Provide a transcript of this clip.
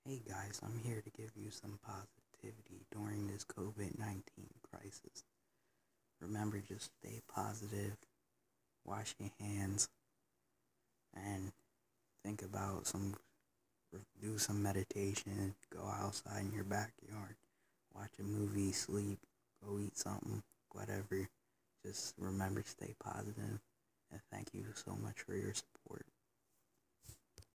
Hey guys, I'm here to give you some positivity during this COVID-19 crisis. Remember, just stay positive, wash your hands, and think about do some meditation, go outside in your backyard, watch a movie, sleep, go eat something, whatever. Just remember, stay positive, and thank you so much for your support.